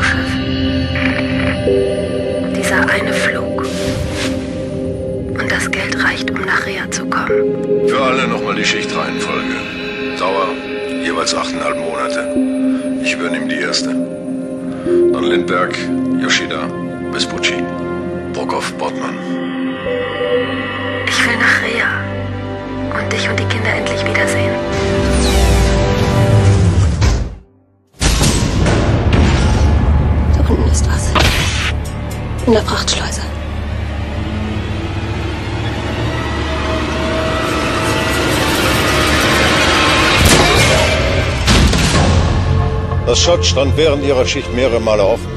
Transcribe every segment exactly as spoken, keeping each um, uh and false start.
Raumschiff. Dieser eine Flug. Und das Geld reicht, um nach Rea zu kommen. Für alle nochmal die Schichtreihenfolge. Dauer jeweils achteinhalb Monate. Ich übernehme die erste. Dann Lindberg, Yoshida, Vespucci, Brockhoff, Bortmann. Ich will nach Rea. Und dich und die Kinder endlich wiedersehen. Da unten ist was. In der Frachtschleuse. Das Schott stand während Ihrer Schicht mehrere Male offen.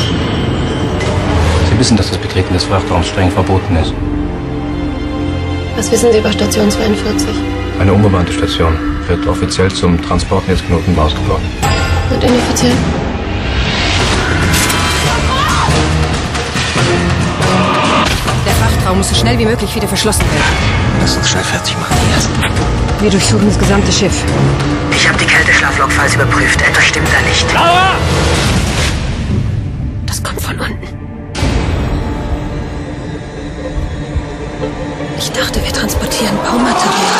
Sie wissen, dass das Betreten des Frachtraums streng verboten ist. Was wissen Sie über Station zweiundvierzig? Eine unbemannte Station wird offiziell zum Transportnetzknoten ausgebaut. Und inoffiziell? Der Frachtraum muss so schnell wie möglich wieder verschlossen werden. Lass uns schnell fertig machen, erst. Wir durchsuchen das gesamte Schiff. Ich habe die Kälteschlaflokfiles überprüft. Etwas stimmt da nicht. Das kommt von unten. Ich dachte, wir transportieren Baumaterial.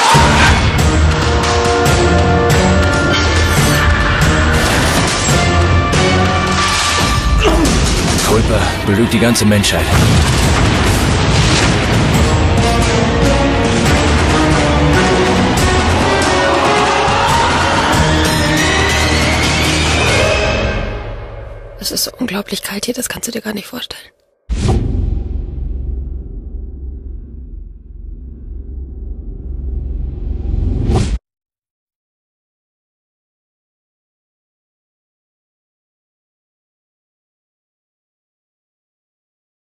Culpa belügt die ganze Menschheit. Es ist so unglaublich kalt hier, das kannst du dir gar nicht vorstellen.